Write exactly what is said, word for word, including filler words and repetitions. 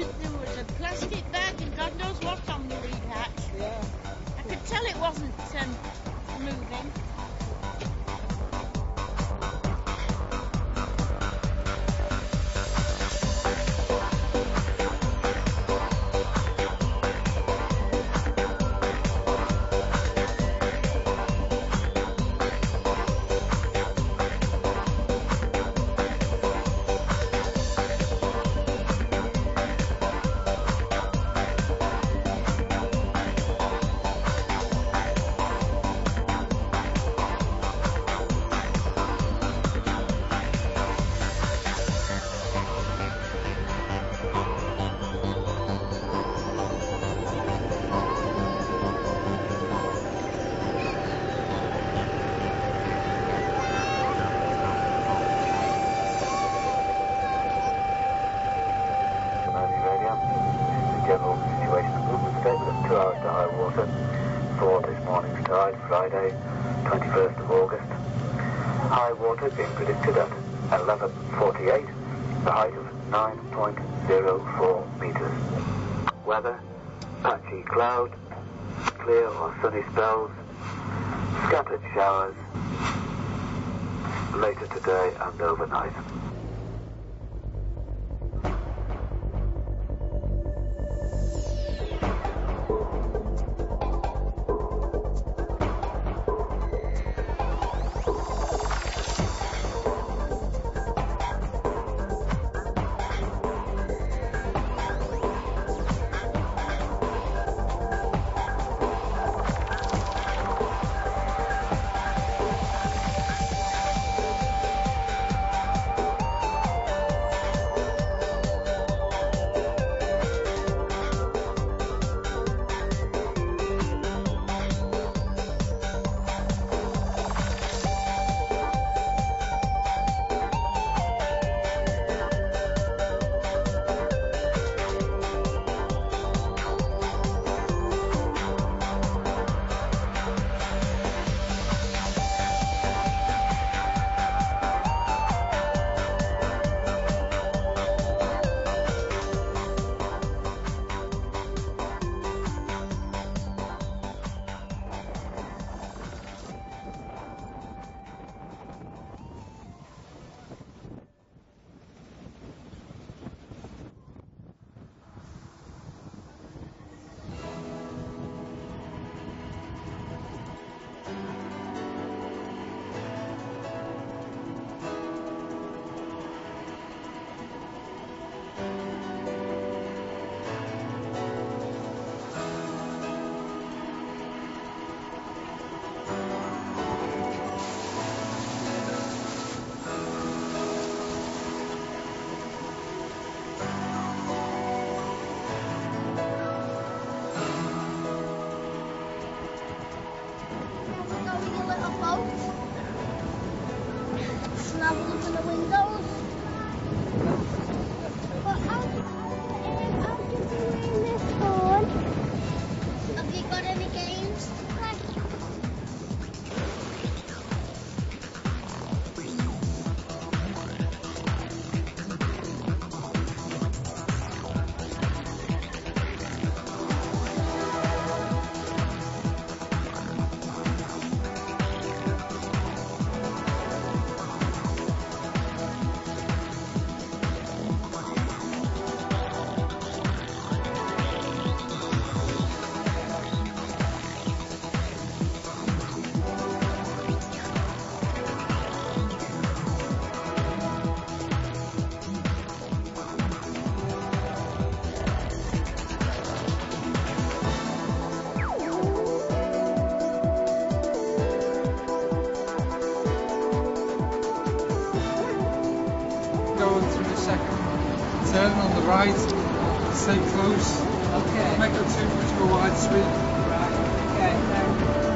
there was a plastic bag and God knows what on the lead hatch. Yeah. I could tell it wasn't um, moving. General situation movement statement, two hours to high water for this morning's tide, Friday, twenty-first of August. High water being predicted at eleven forty-eight, the height of nine point zero four meters. Weather, patchy cloud, clear or sunny spells, scattered showers, later today and overnight. Have a look in the windows. But how do um, how do you in this phone? Have you got any games to play? Going through the second turn on the right, stay close, Okay. make it too much of a wide sweep. Right. Okay. Um,